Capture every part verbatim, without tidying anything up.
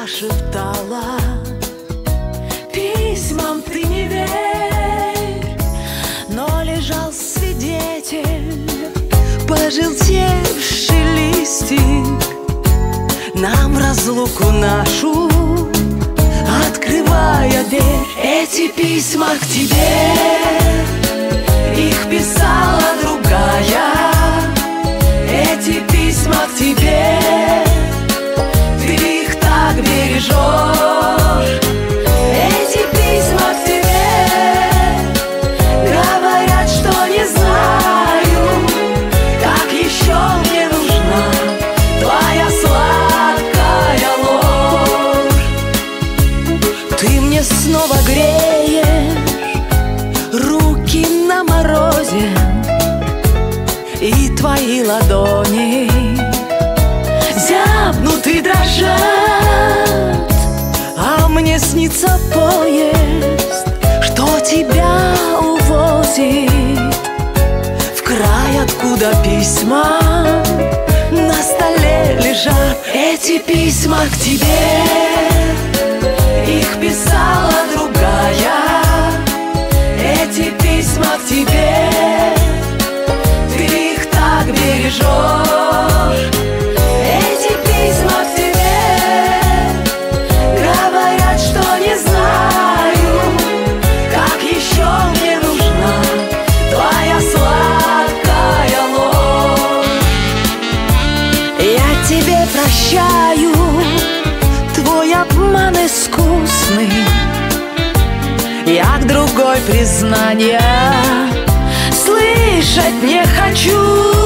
прошептала: письмам ты не верь. Но лежал свидетель, пожелтевший листик, нам разлуку нашу открывая дверь. Эти письма к тебе, их писала другая. Эти письма к тебе, ты их так бережешь. Эти письма к тебе говорят, что не знаю, как еще мне нужна твоя сладкая ложь. Ты мне снова греешь руки на морозе, и твои ладони зябнуты, дрожат. А мне снится поезд, что тебя увозит в край, откуда письма на столе лежат. Эти письма к тебе, их писала другая. Эти письма к тебе, ты их так бережешь. Эти письма к тебе говорят, что не знаю, как еще мне нужна твоя сладкая ложь. Я тебе прощаю твой обман искусный, я к другой признания слышать не хочу.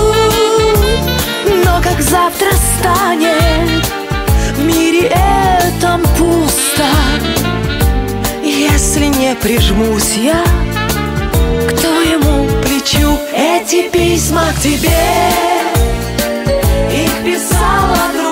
Но как завтра станет в мире этом пусто, если не прижмусь я к твоему плечу. Эти письма к тебе, их писала другая.